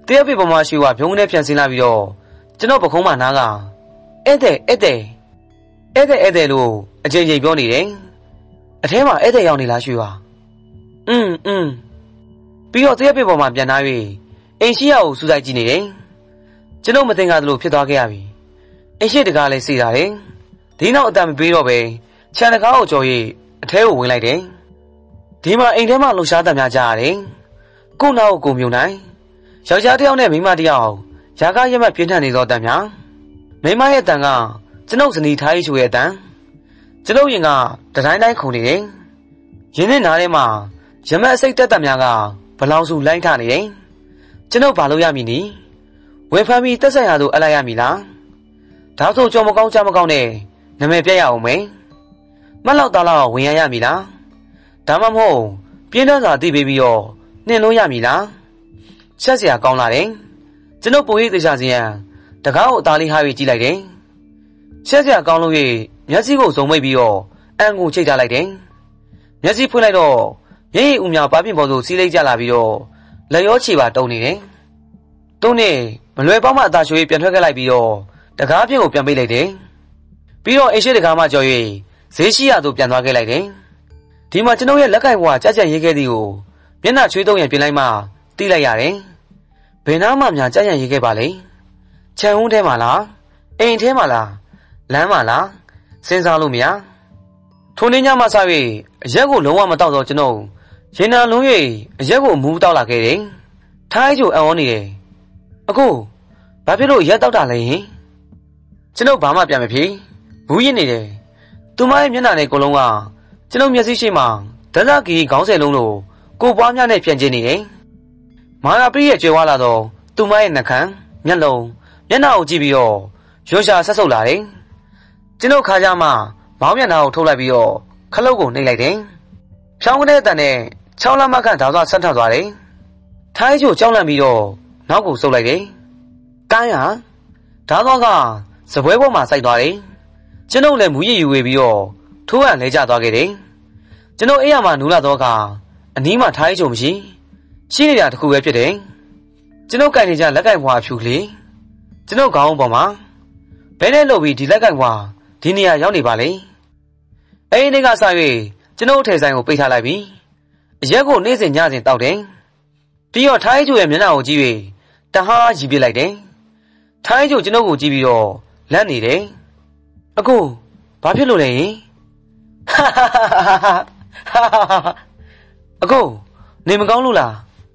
တရားပြပေါ်မှာရွှေဝါပြုံးနဲ့ပြန်ဆင်းလာပြီးတော့ကျွန်တော်ပခုံးမနာကဧည့်သည်ဧည့်သည်ဧည့်သည်ဧည့်သည်လို့အချိန်ချင်းပြောနေတယ်အထဲမှာဧည့်သည်ရောက်နေလားရွှေဝါอืมอืมပြီးတော့တရားပြပေါ်မှာပြန်လာ၍အိမ်ရှိရကိုစူးစိုက်ကြည့်နေတယ်ကျွန်တော်မသိငါသလိုဖြစ်သွားခဲ့ရပြီအိမ်ရှိတကားလည်းစီတာတယ်ဒီနောက်အတန်မပေးတော့ပဲခြံတကားကိုကြော်၍အထဲကိုဝင်လိုက်တယ်ဒီမှာအိမ်ထဲမှာလှူရှားတံများကြရတယ်ကိုနောက်ကိုမြုံနိုင်ယောက်ျားတစ်ယောက်နဲ့မိန်းမတစ်ယောက်ရာကရက်မှပြင်းထန်နေသောတံများမိန်းမရဲ့တံကကျွန်ုပ်ဇနီးထားရေးချိုရဲ့တံကျွန်ုပ်ရင်ကတတိုင်းတိုင်းခုန်နေတယ်ရင်းနဲ့နားထဲမှာရမက်အစိတ်တက်တံများကဘလောင်စုလိုင်းထနေတယ်ကျွန်ုပ်ဘာလို့ရမည်နီဝယ်ဖမ်းပြီးတက်ဆက်ရသို့အလိုက်ရမည်လားဒါဆိုကြော်မကောင်းကြမကောင်းနဲ့နမဲပြတ်ရအောင်မယ်မလောက်သားလောက်ဝင်ရရမည်လားဒါမှမဟုတ်ပြင်းထန်စွာသိပေးပြီးတော့နှင်လို့ရမည်လားဆက်เสียကောင်းလာတယ်ကျွန်ုပ်ပုံရိပ်သေချာစီရန်တကားကိုအသားလေးဟားပြီးကြည့်လိုက်တယ်ဆက်เสียကောင်းလို့၍မျက်စိကိုစုံမိတ်ပြီးတော့အန်ကိုချိတ်ထားလိုက်တယ်မျက်စိဖွင့်လိုက်တော့မျက်ရည်ဦးများပါပြင်ပေါ်သို့စီးလိုက်ကြလာပြီးတော့လက်ရောခြေပါတုံနေတယ်သူနဲ့မလွယ်ပေါက်မှအသာချွေးပြန်ထွက်ခဲ့လိုက်ပြီးတော့တကားပြင်ကိုပြန်ပိတ်လိုက်တယ်ပြီးတော့အိမ်ရှိတကားမှကြော်၍ဈေးရှိရသို့ပြန်သွားခဲ့လိုက်တယ်ဒီမှာကျွန်ုပ်ရဲ့လက်ကင်ဘွားကြကြရေးခဲ့သည်ကိုမျက်နှာချွေးတုံးရင်ပြင်လိုက်မှတီးလိုက်ရတယ်ဘယ်နားမှများကြကြရေးခဲ့ပါလေခြံဝန်းထဲမှာလားအိမ်ထဲမှာလားလမ်းမှာလားစဉ်းစားလို့မရထိုနေ့ညမှစ၍အရက်ကိုလုံးဝမတောက်တော့ကျွန်ုပ်ရင်နာလုံး၍အရက်ကိုမူးတောက်လာခဲ့တယ်ထိုင်းကျိုအံ့ဩနေတယ်အခုဘာဖြစ်လို့ရက်တောက်တာလဲဟင်ကျွန်ုပ်ဘာမှပြန်မဖြေဘူးရင်နေတယ်သူမရဲ့မျက်နှာနဲ့ကိုယ်လုံးကကျွန်ုပ်မျက်စိရှိမှဒလကီခေါင်းဆယ်လုံးလိုကိုပွားများနဲ့ပြန်ကျင်နေတယ်မာနာပရိရဲ့ကြွယ်ဝလာတော့သူမရဲ့နှကန်းမျက်လုံးမျက်နှာကိုကြည့်ပြီးတော့ရွှေရှာဆက်ဆုပ်လာတယ်ကျွန်ုပ်ခါကြမှာမောင်းမျက်နှာကိုထုတ်လိုက်ပြီးတော့ခလုတ်ကိုနှိပ်လိုက်တယ်ဖြောင်းကနေတန်နဲ့ချောင်းလမ်းမခန့်ဓာတ်သွားဆက်ထပ်သွားတယ်ထိုင်းချိုကြောက်လန့်ပြီးတော့နောက်ကိုဆုပ်လိုက်တယ်ကိုင်းဟာဓာတ်သွားကစပွဲပေါ်မှာစိုက်သွားတယ်ကျွန်ုပ်လည်းမူရည်ယူဝေပြီးတော့ထိုးရန်လဲကျသွားခဲ့တယ်ကျွန်ုပ်အိမ်ရမှာနူးလာတော့ကအနီးမှာထိုင်းချိုမရှိရှိနေတာတခုပဲဖြစ်တယ်ကျွန်ုပ်ကင်နေကြလက်ကင်ဘွားဖြူကလေးကျွန်ုပ်ခေါင်းပေါ်မှာဘဲနဲ့လှုပ်ပြီးဒီလက်ကင်ဘွားဒီနေရာရောက်နေပါလေအဲ့ဒီနေ့ကစ၍ကျွန်ုပ်ထဲဆိုင်ကိုပိတ်ထားလိုက်ပြီးအရက်ကိုနေ့စဉ်ညစဉ်တောက်တယ်ပြီးတော့ထိုင်းချိုရဲ့မျက်နှာကိုကြည့်၍တဟားရီပြစ်လိုက်တယ်ထိုင်းချိုကျွန်ုပ်ကိုကြည့်ပြီးတော့လန့်နေတယ်အခုဘာဖြစ်လို့လဲဟင်အခုနေမကောင်းလို့လား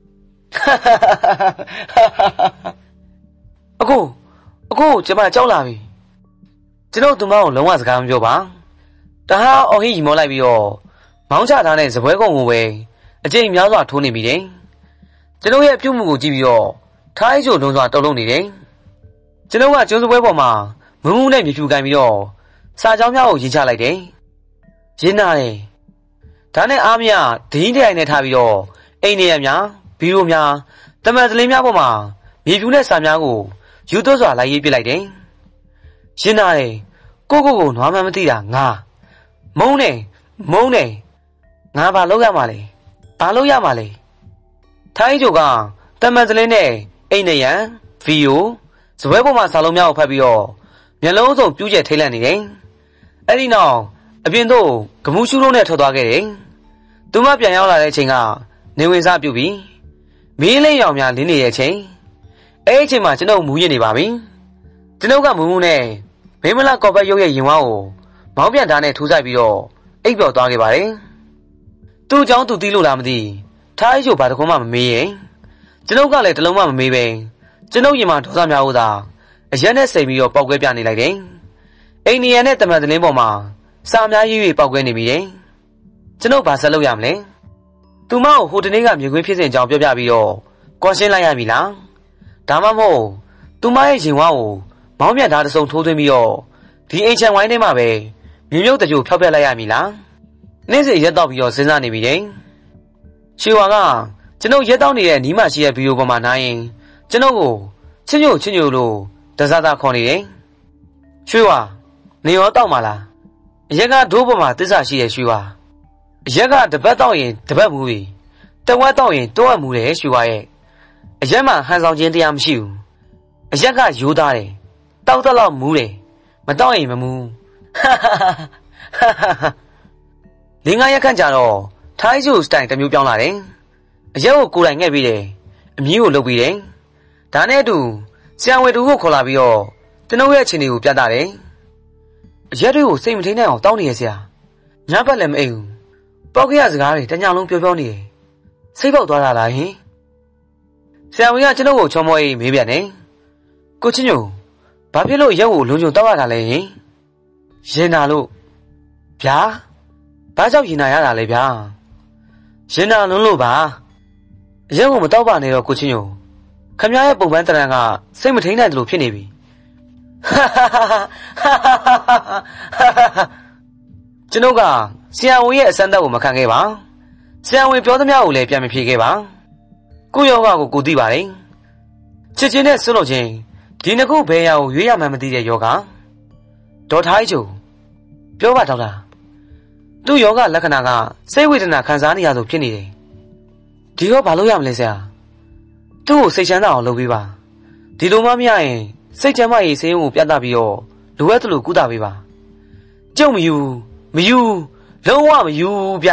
အခုအခုကျွန်မကြောက်လာပြီကျွန်တော်သူမကိုလုံးဝစကားမပြောပါတဟားအော်ဟီရီမောလိုက်ပြီးတော့မောင်းချထားတဲ့ဇပွဲကုံကိုပဲအကျိန်များစွာထိုးနေမိတယ်ကျွန်တော်ရဲ့ပြုတ်မှုကိုကြည့်ပြီးတော့ထိုင်းချိုလုံးစွာတုံလုံးနေတယ်ကျွန်တော်ကကျွန်းစပွဲပေါ်မှာမုံမုံနဲ့မြေဖြူကန်ပြီးတော့စာကြောင်းများကိုရင်ချလိုက်တယ်ရင်းနာတယ်ဒါနဲ့အားမရဒင်းတိုင်နဲ့ထားပြီးတော့အိမ်နေရများဘီရိုများတမန်စလင်းများပေါ်မှာမြေဖြူနဲ့စာများကိုယူသွတ်စွာလိုက်ရေးပစ်လိုက်တယ်ရင်းနာတယ်ကိုကိုကိုနွားမှန်းမသိတာငါမုံနေမုံနေငါဘာလုပ်ရမှာလဲဘာလုပ်ရမှာလဲထိုင်းချိုကတမန်စလင်းနဲ့အိမ်နေရန်ဗီယိုစပွဲပေါ်မှာစာလုံးများကိုဖတ်ပြီးတော့မျက်လုံးစုံပြူးကျဲထိတ်လန့်နေတယ်အဲ့ဒီနောက်အပြင်သို့ဂမူးရှူးလုံးနဲ့ထွက်သွားခဲ့တယ်သူမပြန်ရောက်လာတဲ့အချိန်ကနေဝင်စားပြုတ်ပြီးမီးလေးရောင်များလင်းနေတဲ့အချိန်အဲ့ဒီအချိန်မှာကျွန်ုပ်မူးရင်နေပါပြီကျွန်ုပ်ကမူးမူးနဲ့မိမလာကော်ပတ်ရုပ်ရဲ့ရင်ဝါးကိုမောင်းပြန်ထားနဲ့ထိုးဆိုင်ပြီးတော့အိပ်ပျော်သွားခဲ့ပါတယ်သူ့အကြောင်းသူသိလို့လားမသိထားချိုဘာတခုမှမမေးရင်ကျွန်ုပ်ကလည်းတလုံးမှမမေးပဲကျွန်ုပ်ရင်မှာဒေါသများဟုတ်တာအရက်နဲ့စိတ်ပြီးတော့ပောက်ကွဲပြနေလိုက်တယ်အိန္ဒိယနဲ့တမန်တလင်းပေါ်မှာစာများရေး၍ပောက်ကွဲနေပြီတယ်ကျွန်ုပ်ဘာဆက်လုပ်ရမလဲသူမကိုဟိုတနေ့ကမြေခွေးဖြစ်စဉ်အကြောင်းပြောပြပြီးတော့ကွန်ရှင်းလိုက်ရပြီလားဒါမှမဟုတ်သူမရဲ့ရင်ဝါးကိုမောင်းပြန်ထားတဲ့စုံထိုးသွင်းပြီးတော့ဒီအိမ်ချန်ဝိုင်းထဲမှာပဲမြေမြုပ်တကြိုဖျောက်ပြက်လိုက်ရမည်လားနေ့စဉ်ရက်တော့ပြီးတော့စဉ်းစားနေပြီတယ်ရှေဝါကကျွန်ုပ်ရက်တော့နေတဲ့နီးမရှိရဲ့ဗီဒီယိုပေါ်မှာနိုင်ရင်ကျွန်ုပ်ကိုချင်းညိုချင်းညိုလို့တစားသားခေါ်နေတယ်ရွှေဝါနေရောတောက်မှာလားအရက်ကဒိုးပေါ်မှာတစ္ဆာရှိရဲ့ရွှေဝါအရက်ကတပတ်တောက်ရင်တပတ်မူပြီတဝက်တောက်ရင်တောက်မူတယ်ရွှေဝါရဲ့အရက်မှဟန်ဆောင်ခြင်းတရားမရှိဘူးအရက်ကရိုးသားတယ်တောက်တော့လောက်မူးတယ်မတောက်ရင်မမူးလင်းငါရက်ခန့်ကြတော့ထိုင်းကျိုစတိုင်တစ်မျိုးပြောင်းလာတယ်အရက်ကိုကိုယ်တိုင်ငှက်ပြီးတယ်အမြီးကိုလုပ်ပြီးတယ်ဒါနဲ့အတူဆရာဝန်တူကိုခေါ်လာပြီးတော့ကျွန်ုပ်ရဲ့အခြေအနေကိုပြသတယ်အရက်တွေကိုစိတ်မထိန်နိုင်အောင်တောင်းနေရဆရာညဘက်လည်းမအိမ်ဘူးပေါက်ခရစကားတွေတညလုံးပြောပြောနေတယ်စိတ်ပေါက်သွားတာလားဟင်ဆရာဝန်ကကျွန်ုပ်ကိုချောမောရေးမေးပြန်တယ်ကိုချင်းညိုဘာဖြစ်လို့ရက်ကိုလုံချုံတောက်ရတာလဲဟင်ရင်နာလို့ဗျာဘာကြောင့်ရင်နာရတာလဲဗျာရင်နာလုံးလို့ပါရက်ကိုမတောက်ပါနဲ့တော့ကိုချင်းညိုခမရဲ့ပုံပန်းတရံကစိတ်မထိန်နိုင်တယ်လို့ဖြစ်နေပြီကျွန်ုပ်ကဆရာဝန်ရဲ့အစမ်းသက်ကိုမခံခဲ့ပါဆရာဝန်ပြောသမျှကိုလည်းပြန်မဖြေခဲ့ပါကိုယောဂကိုကိုသိပါတယ်ချစ်ချင်းနဲ့ဆွလို့ချင်းဒီနှစ်ခုဘယ်ရာကိုရွေးရမှန်းမသိတဲ့ယောဂဒေါ်ထိုင်းကျုံပြောပါဒေါက်တာသူ့ယောဂလက္ခဏာကစိတ်ဝေဒနာခံစားနေရဆိုဖြစ်နေတယ်ဒီတော့ဘာလို့ရမလဲဆရာသူ့ကိုစိတ်ချမ်းသာအောင်လုပ်ပေးပါဒီလိုမှမရရင်စိတ်ချမ်းသာရေးဆေးရုံကိုပြသပြီးတော့လိုအပ်သလိုကုသပေးပါကျုံမယူမယူလုံးဝမယူဗျ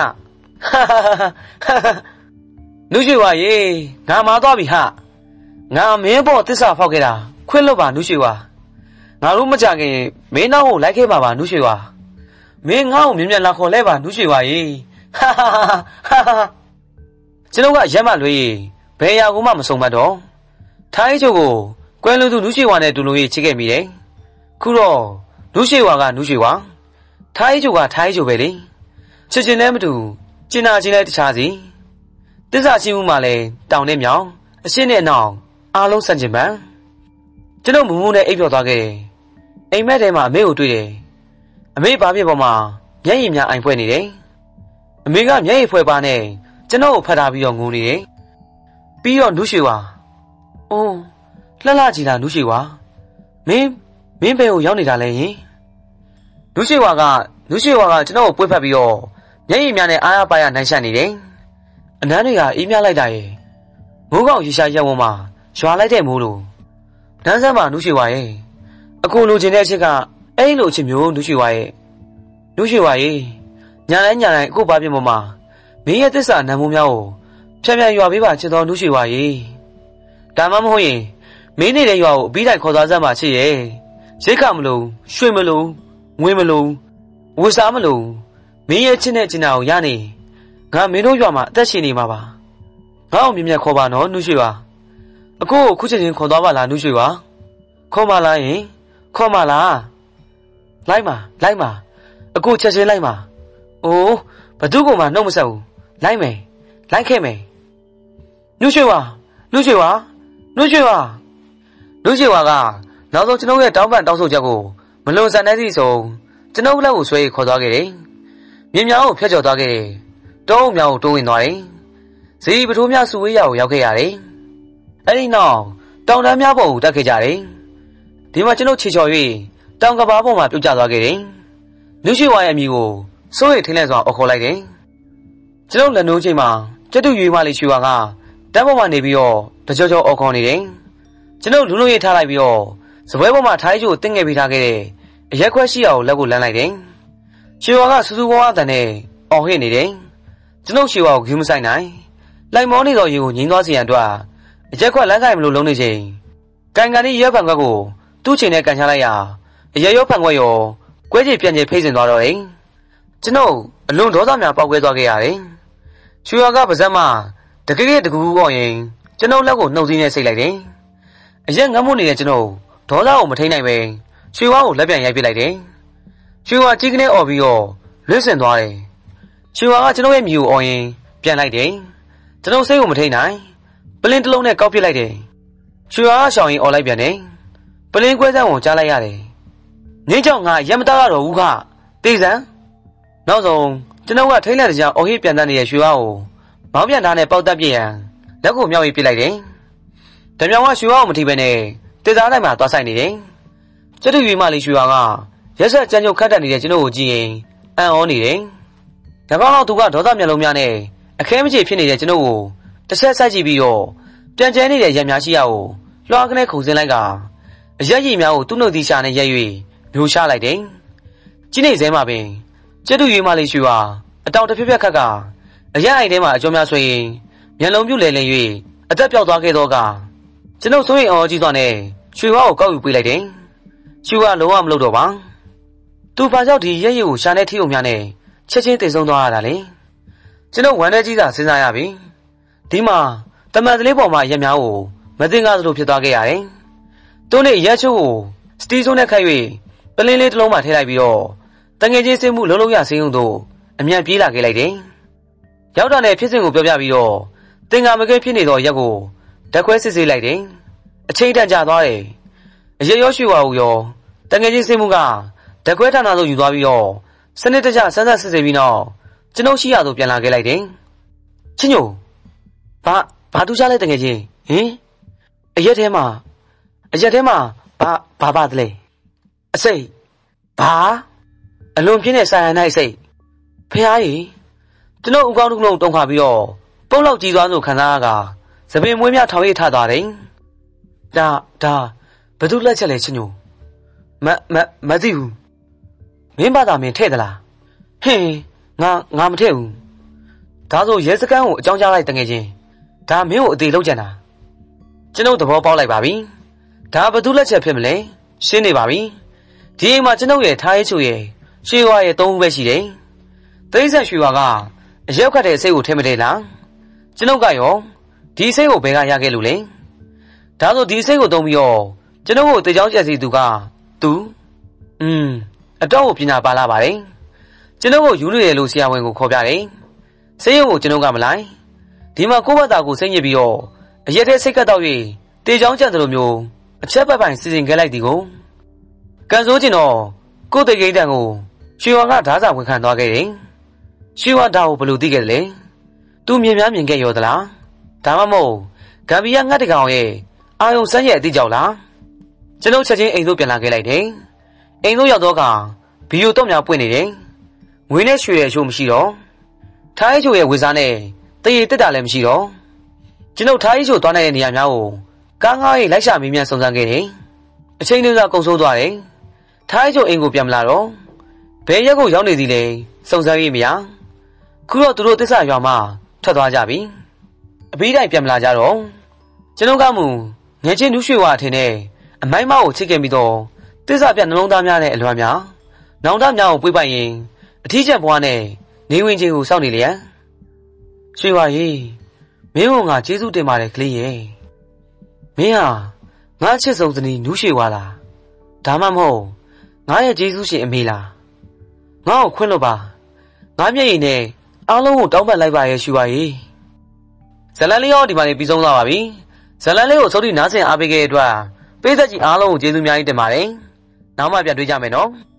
နုရွှေဝါရေငါမာသွားပြီဟာငါမင်းပေါ်တစ္ဆာဖောက်ခဲ့တာခွင့်လွတ်ပါနုရွှေဝါငါတို့မကြခင်မင်းနောက်ကိုလိုက်ခဲ့ပါပါနုရွှေဝါမင်းငါ့ကိုမြင်မြန်လာခေါ်လဲပါနုရွှေဝါရေဟာဟာဟာကျွန်တော်ကရက်မလွေးဘယ်ရာကိုမှမစုံမတ်တော့ထိုင်းချိုကိုကွယ်လူသူနုရွှေဝါနဲ့တူလူကြီးချစ်ခဲ့မိတယ်ခုတော့နုရွှေဝါကနုရွှေဝါထိုင်းချိုကထိုင်းချိုပဲလေချစ်ချင်းလည်းမတူကျင်နာချင်းလည်းတခြားစီတစ္ဆာရှိမှုမှလည်းတောင်နဲ့မြောင်အရှင်းနဲ့အနောက်အားလုံးဆန့်ကျင်ပန်းကျွန်တော်မူမူနဲ့အိပ်ပျော်သွားခဲ့တယ်အိမ်မက်ထဲမှာအမေကိုတွေ့တယ်အမေဘာဖြစ်ပေါ်မှာမျက်ရည်များအိမ်ဖွဲ့နေတယ်အမေကမျက်ရည်ဖွဲ့ပါနဲ့ကျွန်တော်ကိုဖတ်ထားပြီးတော့ငိုနေတယ်ပြီးတော့နုရွှေဝါအိုးလှလှကြည်လားနုရွှေဝါမင်းမင်းဘယ်ကိုရောက်နေတာလဲဟင်နုရွှေဝါကနုရွှေဝါကကျွန်တော်ကိုပွေ့ဖက်ပြီးတော့မျက်ရည်များနဲ့အားရပါရနိုင်ရှက်နေတယ်အနမ်းတွေကအေးမြလိုက်တာရဲ့မိုးကောင်ရေရှားရက်ဝန်းမှာရွာလိုက်တဲ့မိုးလိုနန်းဆန်းမှာနုရွှေဝါရဲ့အခုလိုချင်တဲ့အချက်ကအဲ့လိုအချက်မျိုးနုရွှေဝါရဲ့နုရွှေဝါရဲ့ညာတိုင်းညာတိုင်းအခုဘာဖြစ်မှမမင်းရဲ့သစ္စာနံမိုးများကိုဖြန့်ဖြန့်ရွာပေးပါချစ်တော်နုရွှေဝါရဲ့ဒါမှမဟုတ်ရင်မင်းနေတဲ့ရွာကိုအပြီးတိုင်းခေါ်သွားစမ်းပါချစ်ရဲ့ရိတ်ခမလို့ရွှေမလို့ငွေမလို့ဝတ်စားမလို့မင်းရဲ့ချစ်တဲ့ချင်တာကိုရနေငါမင်းတို့ရွာမှာအသက်ရှင်နေမှာပါငါ့ကိုမြင်မြတ်ခေါ်ပါနော်နုရွှေဝါအခုခုချက်ချင်းခေါ်သွားပါလားနုရွှေဝါခေါ်မလားယင်ခေါ်မလားလိုက်ပါလိုက်ပါအခုချက်ချင်းလိုက်ပါအိုးဘသူ့ကိုမှနှုတ်မဆက်ဘူးလိုက်မယ်လိုက်ခဲ့မယ်နုရွှေဝါနုရွှေဝါနုရွှေဝါနုရွှေဝါကနောက်ဆုံးကျွန်ုပ်ရဲ့တောင်းပန်တောင်းဆိုချက်ကိုမလွန်ဆန်တဲ့သည့်ဆုံးကျွန်ုပ်လက်ကိုဆွဲခေါ်သွားခဲ့တယ်မြင်းများကိုဖျက်ကျော်သွားခဲ့တယ်တောအုပ်များကိုတိုးဝင်သွားတယ်ဇီပထိုးများစုဝေးရာကိုရောက်ခဲ့ရတယ်အဲ့ဒီနောက်တောင်တန်းများပေါ်ကိုတက်ခဲ့ကြတယ်ဒီမှာကျွန်ုပ်ခြေချော်၍တောင်ကဘာပေါ်မှာပြုတ်ကျသွားခဲ့တယ်နုရွှေဝါရဲ့အမိကိုစိုးရိမ်ထင်းလဲစွာအော်ခေါ်လိုက်တယ်ကျွန်ုပ်လက်နိုးချိန်မှာကျက်တူရွေးမလေးရွှေဝါကတန်းပေါ်မှာနေပြီးတော့တကြောကြောအော်ခေါ်နေတယ်ကျွန်ုပ်လူလူရေးထားလိုက်ပြီးတော့စပွဲပေါ်မှာထိုင်းကျိုတင်းငယ်ပေးထားခဲ့တဲ့အရက်ခွက်ရှိအောင်လက်ကိုလမ်းလိုက်တယ်ရွှေဝါကစူးစူးဝါးဝါးတန်နဲ့အော်ဟစ်နေတယ်ကျွန်ုပ်ရွှေဝါကိုဂူးမဆိုင်နိုင်လိုက်မောနေသောရေကိုငိမ့်သွားစေရန်အတွက်အရက်ခွက်လမ်းဆိုင်မလို့လုံးနေချိန်ကန်ကန်လေးရဲဖန်ခွက်ကိုသူ့ချိန်နဲ့ကန်ချလိုက်ရအရက်ရောဖန်ခွက်ရောကွဲကြေပြန်ကြေဖိတ်စင်သွားတော့တယ်ကျွန်ုပ်အလွန်ဒေါသများပေါက်ကွဲသွားခဲ့ရတယ်ရွှေဝါကပါဇက်မှတကယ်ကတကူကူအောင်ရင်ကျွန်ုပ်လက်ကိုနှုတ်စည်းနဲ့စိတ်လိုက်တယ်အရက်ငတ်မှုနေတဲ့ကျွန်ုပ်ဒေါသကိုမထိန်နိုင်ပဲရွှေဝါကိုလက်ပြန်ရိုက်ပစ်လိုက်တယ်ရွှေဝါကြီးကနေអော်ပြီးတော့လွတ်ဆင်သွားတယ်ရွှေဝါကကျွန်ုပ်ရဲ့မြူကိုអော်ရင်ပြန်လိုက်တယ်ကျွန်ုပ်စိတ်ကိုမထိန်နိုင်ပလင်းတစ်လုံးနဲ့ကောက်ပစ်လိုက်တယ်ရွှေဝါကရှောင်ရင်អော်လိုက်ပြန်တယ်ပလင်းကွဲစမ်းကိုကြားလိုက်ရတယ်ငင်းကြောင့်ငါရက်မသားရတော့ဘူးခတေးစံနောက်ဆုံးကျွန်ုပ်ကထိတ်လန့်ကြအော်ဟစ်ပြန်တန်းနေတဲ့ရွှေဝါကိုမောင်းပြန်သားနဲ့ပေါက်တက်ပြစ်ရန်လက်ကိုမြောက်ရေးပစ်လိုက်တယ်ဓမြောင်ကရွှေဝါကိုမထိပဲနဲ့တေးသားလိုက်မှသွားဆိုင်နေတယ်ကျတူရွေမလေးရွှေဝါကရက်ဆက်ကြမ်းကြုတ်ခတ်တက်နေတဲ့ကျွန်ုပ်ကိုကြည့်ရင်အံ့ဩနေတယ်ဒါပေမဲ့သူကဒေါသမျက်လုံးများနဲ့အခဲမကြေဖြစ်နေတဲ့ကျွန်ုပ်ကိုတစ်ဆက်ဆက်ကြည့်ပြီးတော့ပပြန်ကျဲနေတဲ့ရက်များရှိရကိုလွှားကနေခုန်စင်းလိုက်ကရက်ရည်များကိုသူ့နှုတ်သီးရှာနဲ့ရက်၍မျိုးရှာလိုက်တယ်။ကြီးနေစဲမှာပင်ကျက်တူရွေးမလေးရွှေဝါအတောင်တစ်ဖြက်ဖြက်ခတ်ကအရက်အိုင်ထဲမှာအကျော်များဆွေရင်မျက်လုံးပြုတ်လဲလဲ၍အသက်ပြောက်သွားခဲ့တော့ကကျွန်ုပ်ဆိုရင်အော်ကြီးသွားနဲ့ရွှေဝါကိုကောက်ယူပေးလိုက်တယ်။ရွှေဝါလုံးဝမလုပ်တော့ပါ။သူဘာကြောင့်ဒီရက်ရည်ကိုရှာနေထိုံများနဲ့ချက်ချင်းတည်ဆုံးသွားရတာလေ။ကျွန်ုပ်ဝမ်းထဲကြီးသာစဉ်းစားရပြီ။ဒီမှာတမန်တလေးပေါ်မှာရက်များကိုမသိငါသလိုဖြစ်သွားခဲ့ရတယ်။သူနဲ့ရက်ချိုးကိုစတီးဆိုးနဲ့ခတ်၍ပလင်းလေးတစ်လုံးမှထည့်လိုက်ပြီးတော့တငယ်ချင်းစင်းမှုလုံးလုံးရစင်းုံတို့အမြန်ပြေးလာခဲ့လိုက်တယ်။ရောက်တာနဲ့ဖြစ်စဉ်ကိုပြောပြပြီးတော့တင်္ကာမကဲဖြစ်နေသောရက်ကိုဓာတ်ခွဲစစ်ဆေးလိုက်တယ်။အချိန်တန်ကြာသွားတယ်။အရရောရွှေဝါကိုရောတငယ်ချင်းစင်းမှုကဓာတ်ခွဲဌာနသို့ယူသွားပြီးတော့စနစ်တကျစမ်းသပ်စစ်ဆေးပြီးတော့ကျွန်ုပ်ရှိရသို့ပြန်လာခဲ့လိုက်တယ်။ချင်းညိုဘာဘာတူးချလိုက်တငယ်ချင်းဟင်အရက်ထဲမှာအရက်ထဲမှာဘာဘာပါတလဲအစိတ်ဘာအလွန်ပြင်းတဲ့ဆာယန်နိုင်စိတ်ဖះကြီးကျွန်တော်ဥကောင်းတစ်လုံးတုံခါပြီးတော့ပုတ်လောက်ကြီးသွားဆိုခံစားရကသပင်မွေးများထောင်ရိပ်ထသွားတယ်ဒါဒါဘသူလက်ချက်လဲချင်းညိုမမမသိဘူးမင်းဘာသာမင်းထဲ့သလားဟင်းငါငါမထဲ့ဘူးဒါဆိုရဲစခန်းကိုအကြောင်းကြားလိုက်တငယ်ချင်းဒါမင်းကိုအသေးလောက်ကြံတာကျွန်ုပ်သဘောပေါက်လိုက်ပါပြီဒါဘသူလက်ချက်ဖြစ်မလဲရှင်းနေပါပြီဒီအိမ်မှာကျွန်ုပ်ရဲ့ထားရဲချိုရဲ့ရွှေဝါရဲ့သုံးဦးပဲရှိတယ်သိဆက်ရွှေဝါကအရက်ခတ်တဲ့အစိတ်ကိုထဲမထဲလားကျွန်ုပ်ကရောဒီစိတ်ကိုဘယ်ကရခဲ့လို့လဲဒါဆိုဒီစိတ်ကိုသုံးပြီးတော့ကျွန်ုပ်ကိုတေချောင်းကျက်စီသူကသူอืมအတော့ကိုပညာပါလာပါတယ်ကျွန်ုပ်ကိုယူနေတယ်လို့ဆရာဝန်ကိုခေါ်ပြတယ်စိတ်ရုံကိုကျွန်ုပ်ကမလိုက်ဒီမှာကိုယ့်ဘာသာကိုစိတ်ညစ်ပြီးတော့အရက်ထဲစိတ်ကတ်တော့၍တေချောင်းကျက်တယ်လို့မျိုးအချက်ပတ်ပိုင်စီစဉ်ခဲ့လိုက်သည်ကိုကန်ဆိုးကျင်တော့ကိုယ့်တေကိန်းတန်ကိုရွှေဝါကဓားစာဝင်ခံသွားခဲ့တယ်ရွှေဝါဓာတ်ကိုဘယ်လိုသိခဲ့တယ်လဲသူမြင်များမြင်ခဲ့ရောသလားဒါမှမဟုတ်ဂမ်ဘီယာငတ်တကောင်ရဲ့အာယုံစမ်းရဲ့အတိကြောက်လားကျွန်ုပ်ချက်ချင်းအိမ်သို့ပြန်လာခဲ့လိုက်တယ်အိမ်သို့ရောက်တော့ကဘီယိုတော့များပွင့်နေတယ်ငွေနဲ့ရွှေရဲ့အချို့မရှိတော့ထားအိချိုရဲ့ဝေစားနဲ့တရေတက်တာလည်းမရှိတော့ကျွန်ုပ်ထားအိချိုသွားနေတဲ့နေရာများကိုကားငါးရိပ်လိုက်ရှာမေးမြန်းစုံစမ်းခဲ့တယ်အချိန်တွေကကုန်ဆုံးသွားတယ်ထားအိချိုအိမ်ကိုပြန်မလာတော့ဘယ်ရက်ကိုရောက်နေသည်လဲစုံစမ်းရေးမရခုတော့သူတို့တစ္ဆာရွာမှာထွက်သွားကြပြီအပြီးတိုင်းပြန်မလာကြတော့ကျွန်ုပ်ကမူငယ်ချင်းနူးရွှေဝါထင်နဲ့အမိုင်းမကိုချစ်ခဲ့ပြီးတော့တစ္ဆာပြနှလုံးသားများနဲ့အလွမ်းများနောင်တများကိုပွေးပိုင်ရင်အထီးကျန်ဘွားနဲ့နေဝင်ချင်းကိုစောင့်နေလျက်ရွှေဝါကြီးမင်းကငါကျေးဇူးတင်ပါတယ်ကလေးရဲ့မင်းဟာငါချစ်ဆုံးဇနီးနူးရွှေဝါလားဒါမှမဟုတ်ငါရဲ့ကျေးဇူးရှင်အမေလားငါ့ကိုခွင့်လို့ပါငါမျက်ရည်နဲ့အားလုံးကိုတောင်းပန်လိုက်ပါရဲ့ရွှေဝါကြီးဇလန်လေးရောဒီမှာနေပြီးဆုံးသွားပါပြီဇလန်လေးကိုစုပ်တိနားဆင်အားပေးခဲ့တဲ့အတွက်ပေးသက်ကြီးအားလုံးကိုကျေးဇူးများကြီးတင်ပါတယ်နောက်မှပြန်တွေ့ကြမယ်နော်